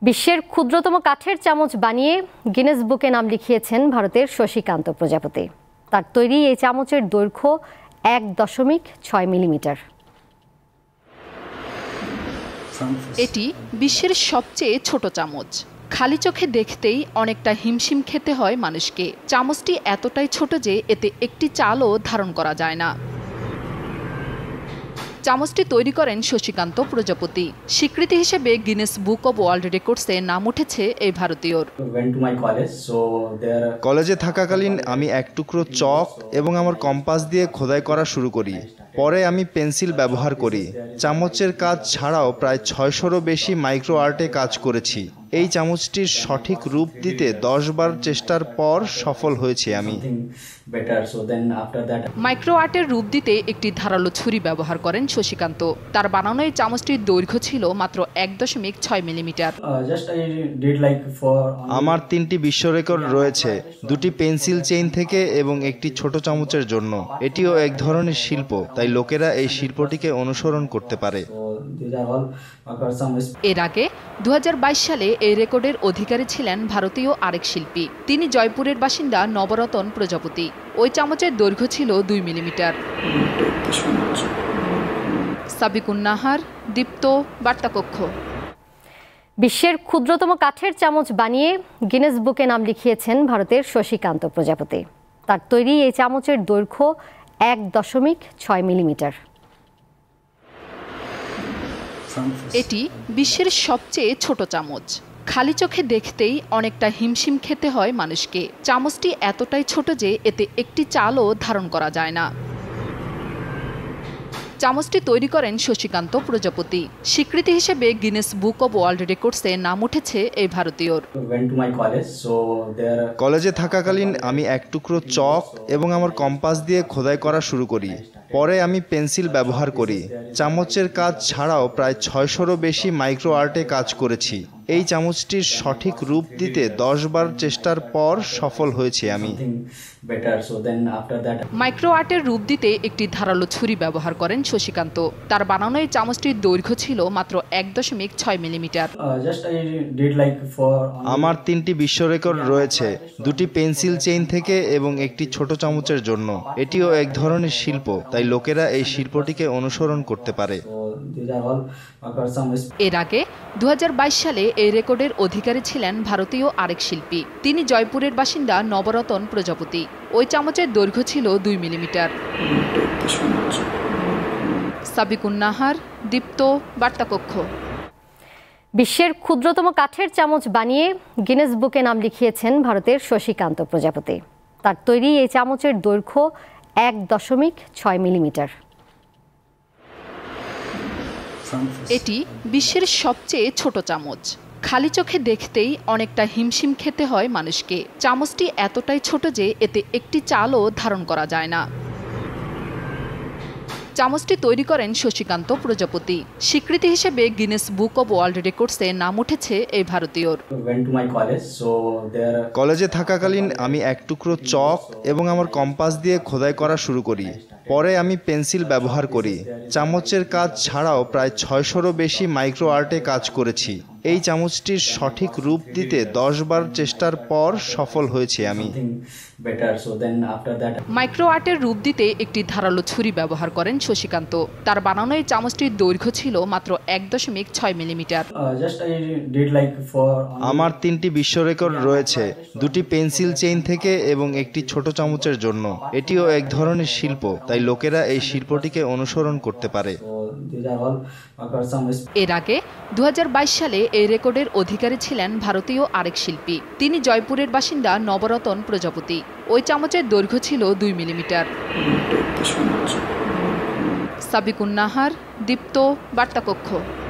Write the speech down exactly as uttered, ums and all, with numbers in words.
বিশ্বের ক্ষুদ্রতম কাঠের চামচ বানিয়ে গিনেস বুকে নাম লিখিয়েছেন ভারতের শশীকান্ত প্রজাপতি। তার তৈরি এই চামচের দৈর্ঘ্য এক দশমিক ছয় মিলিমিটার। এটি বিশ্বের সবচেয়ে ছোট চামচ। খালি চোখে দেখতেই অনেকটা হিমশিম খেতে হয় মানুষকে। চামচটি এতটাই ছোট যে এতে একটি চালও ধারণ করা যায় না। চামচটি তৈরি করেন শশীকান্ত প্রজাপতি। স্বীকৃতি হিসেবে গিনেস বুক অব ওয়ার্ল্ড রেকর্ডসে নাম উঠেছে এই ভারতীয়র। কলেজে থাকাকালীন আমি এক টুকরো চক এবং আমার কম্পাস দিয়ে খোদাই করা শুরু করি। পরে আমি পেন্সিল ব্যবহার করি। চামচের কাজ ছাড়াও প্রায় ছয়শোরও বেশি মাইক্রো আর্টে কাজ করেছি। এই চামচটির সঠিক রূপ দিতে দশ বার চেষ্টার পর সফল হয়েছি আমি। মাইক্রো আর্টের রূপ দিতে একটি ধারালো ছুরি ব্যবহার করেন শশীকান্ত। তার বানানো এই চামচটির দৈর্ঘ্য ছিল মাত্র এক দশমিক ছয় মিলিমিটার। আমার তিনটি বিশ্ব রেকর্ড রয়েছে, দুটি পেন্সিল চেইন থেকে এবং একটি ছোট চামচের জন্য। এটিও এক ধরনের শিল্প, তাই লোকেরা এই শিল্পটিকে অনুসরণ করতে পারে। এর আগে দু হাজার বাইশ সালে এই রেকর্ডের অধিকারী ছিলেন ভারতীয় আরেক শিল্পী। তিনি জয়পুরের বাসিন্দা নবরতন প্রজাপতি। ওই চামচের দৈর্ঘ্য ছিল দুই মিলিমিটার। সাবিকুন নাহার, দীপ্ত, বার্তাকক্ষ। বিশ্বের ক্ষুদ্রতম কাঠের চামচ বানিয়ে গিনেস বুকে নাম লিখিয়েছেন ভারতের শশীকান্ত প্রজাপতি। তার তৈরি এই চামচের দৈর্ঘ্য এক দশমিক ছয় মিলিমিটার। এটি বিশ্বের সবচেয়ে ছোট চামচ। খালি চোখে দেখতেই অনেকটা হিমশিম খেতে হয় মানুষকে। চামচটি এতটাই ছোট যে এতে একটি চালও ধারণ করা যায় না। চামচটি তৈরি করেন শশীকান্ত প্রজাপতি। স্বীকৃতি হিসেবে গিনেস বুক অব ওয়ার্ল্ড রেকর্ডসে নাম উঠেছে এই ভারতীয়র। কলেজে থাকাকালীন আমি এক টুকরো চক এবং আমার কম্পাস দিয়ে খোদাই করা শুরু করি। পরে আমি পেন্সিল ব্যবহার করি। চামচের কাজ ছাড়াও প্রায় ছয়শোরও বেশি মাইক্রো আর্টে কাজ করেছি। এই চামচটির সঠিক রূপ দিতে দশ বার চেষ্টার পর সফল হয়েছি আমি। মাইক্রো আর্টের রূপ দিতে একটি ধারালো ছুরি ব্যবহার করেন শশীকান্ত। তার বানানো এই চামচটির দৈর্ঘ্য ছিল মাত্র এক দশমিক ছয় মিলিমিটার। আমার তিনটি বিশ্ব রেকর্ড রয়েছে, দুটি পেন্সিল চেইন থেকে এবং একটি ছোট চামচের জন্য। এটিও এক ধরনের শিল্প, তাই লোকেরা এই শিল্পটিকে অনুসরণ করতে পারে। এর আগে দু হাজার বাইশ সালে এই রেকর্ডের অধিকারী ছিলেন ভারতীয় আরেক শিল্পী। তিনি জয়পুরের বাসিন্দা নবরতন প্রজাপতি। ওই চামচের দৈর্ঘ্য ছিল দুই মিলিমিটার। সাবিকুন নাহার, দীপ্ত, বার্তাকক্ষ। বিশ্বের ক্ষুদ্রতম কাঠের চামচ বানিয়ে গিনেস বুকে নাম লিখিয়েছেন ভারতের শশীকান্ত প্রজাপতি। তার তৈরি এই চামচের দৈর্ঘ্য এক দশমিক ছয় মিলিমিটার। এটি বিশ্বের সবচেয়ে ছোট চামচ। খালি চোখে দেখতেই অনেকটা হিমশিম খেতে হয় মানুষকে। চামচটি এতটাই ছোট যে এতে একটি চালও ধারণ করা যায় না। চামচটি তৈরি করেন শশীকান্ত প্রজাপতি। স্বীকৃতি হিসেবে গিনেস বুক অব ওয়ার্ল্ড রেকর্ডসে নাম উঠেছে এই ভারতীয়র। কলেজে থাকাকালীন আমি এক টুকরো চক এবং আমার কম্পাস দিয়ে খোদাই করা শুরু করি। পরে আমি পেন্সিল ব্যবহার করি। চামচের কাজ ছাড়াও প্রায় ছয়শোরও বেশি মাইক্রো আর্টে কাজ করেছি। এই চামচটির সঠিক রূপ দিতে দশ বার চেষ্টার পর সফল হয়েছি আমি। মাইক্রো আর্টের রূপ দিতে একটি ধারালো ছুরি ব্যবহার করেন শশীকান্ত। তার বানানো এই চামচটির দৈর্ঘ্য ছিল মাত্র এক দশমিক ছয় মিলিমিটার। আমার তিনটি বিশ্ব রেকর্ড রয়েছে, দুটি পেন্সিল চেইন থেকে এবং একটি ছোট চামচের জন্য। এটিও এক ধরনের শিল্প, তাই লোকেরা এই শিল্পটিকে অনুসরণ করতে পারে। এর আগে দু হাজার বাইশ সালে এই রেকর্ডের অধিকারী ছিলেন ভারতীয় আরেক শিল্পী। তিনি জয়পুরের বাসিন্দা নবরতন প্রজাপতি। ওই চামচের দৈর্ঘ্য ছিল দুই মিলিমিটার। সাবিকুন নাহার, দীপ্ত, বার্তাকক্ষ।